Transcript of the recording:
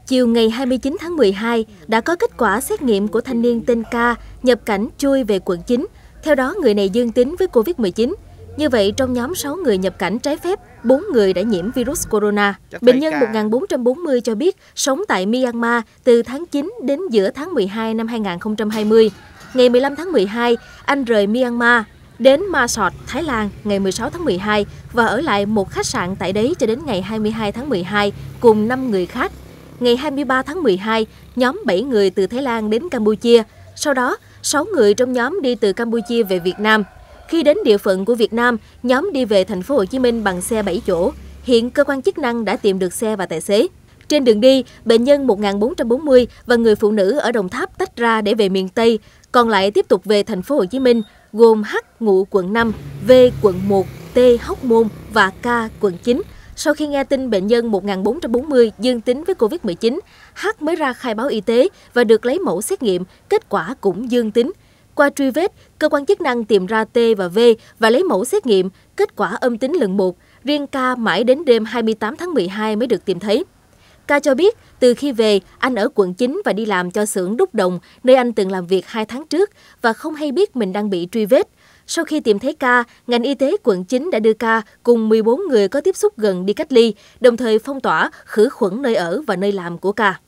Chiều ngày 29 tháng 12, đã có kết quả xét nghiệm của thanh niên tên K nhập cảnh chui về quận 9. Theo đó, người này dương tính với Covid-19. Như vậy, trong nhóm 6 người nhập cảnh trái phép, 4 người đã nhiễm virus corona. Bệnh nhân 1440 cho biết sống tại Myanmar từ tháng 9 đến giữa tháng 12 năm 2020. Ngày 15 tháng 12, anh rời Myanmar đến Ma Sot, Thái Lan ngày 16 tháng 12 và ở lại một khách sạn tại đấy cho đến ngày 22 tháng 12 cùng 5 người khác. Ngày 23 tháng 12, nhóm 7 người từ Thái Lan đến Campuchia. Sau đó, 6 người trong nhóm đi từ Campuchia về Việt Nam. Khi đến địa phận của Việt Nam, nhóm đi về thành phố Hồ Chí Minh bằng xe 7 chỗ. Hiện cơ quan chức năng đã tìm được xe và tài xế. Trên đường đi, bệnh nhân 1440 và người phụ nữ ở Đồng Tháp tách ra để về miền Tây, còn lại tiếp tục về thành phố Hồ Chí Minh, gồm H ngụ quận 5, V quận 1, T Hóc Môn và K quận 9. Sau khi nghe tin bệnh nhân 1440 dương tính với Covid-19, H mới ra khai báo y tế và được lấy mẫu xét nghiệm, kết quả cũng dương tính. Qua truy vết, cơ quan chức năng tìm ra T và V và lấy mẫu xét nghiệm, kết quả âm tính lần 1. Riêng K mãi đến đêm 28 tháng 12 mới được tìm thấy. K cho biết, từ khi về, anh ở quận 9 và đi làm cho xưởng đúc đồng, nơi anh từng làm việc 2 tháng trước và không hay biết mình đang bị truy vết. Sau khi tìm thấy K, ngành y tế quận 9 đã đưa K cùng 14 người có tiếp xúc gần đi cách ly, đồng thời phong tỏa, khử khuẩn nơi ở và nơi làm của K.